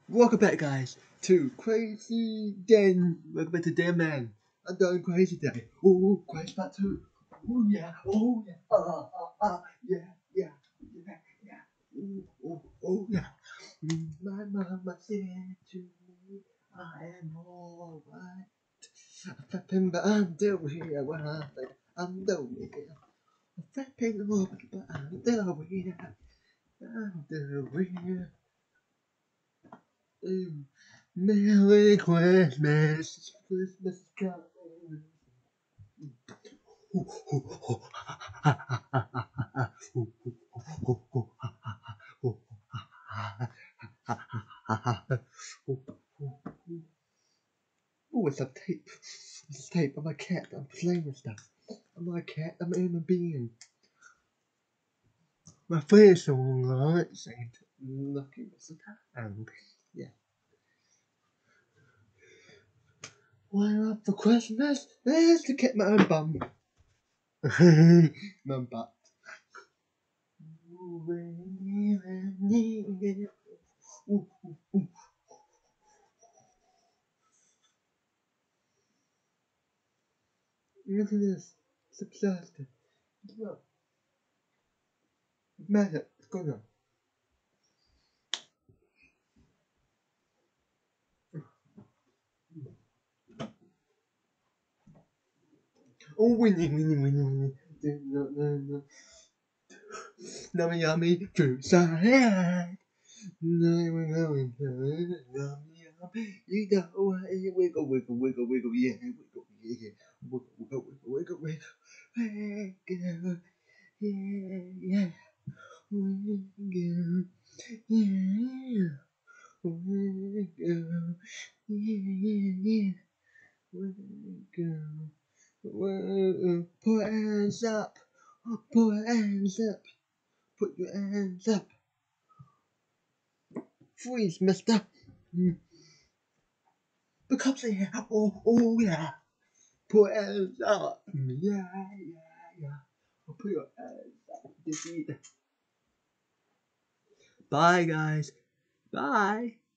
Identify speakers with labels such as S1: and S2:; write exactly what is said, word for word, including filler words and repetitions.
S1: Welcome back, guys, to Crazy Den. Welcome back to Den Man. I'm doing crazy today. Oh, crazy part two. Oh yeah, oh yeah, ah uh, ah uh, uh, yeah, yeah, yeah, yeah. Ooh, oh, oh yeah. Mm, my mama said to me, I am alright. Flapping but underwear, what I think underwear. Flapping over but underwear, underwear. Ooh. Merry Christmas, Christmas is coming. Oh, it's a tape. It's a tape. I'm a cat. I'm playing with stuff. I'm not a cat. I'm a human being. My friends are alright, saying nothing was the time. Yeah. What I want for Christmas is to get my own bum. My butt. Ooh, ooh, ooh. Look at this. It's a disaster. Look. Magic. It's gone on. Oh, winning, winning, winning, winning. No, no, no. Yummy, yummy, true side. No, we're going to yummy, yummy. You know what? Wiggle, wiggle, wiggle, wiggle, yeah, wiggle, yeah, yeah. Wiggle, wiggle, wiggle, wiggle, wiggle. Wiggle, yeah, yeah. Wiggle, yeah. Wiggle, yeah, yeah, yeah. Wiggle. Wiggle. Put hands up. Put hands up. Put your hands up. Freeze, mister. Mm. Becomes here. Oh, oh, yeah. Put hands up. Yeah, yeah, yeah. Put your hands up. Defeat. Bye, guys. Bye.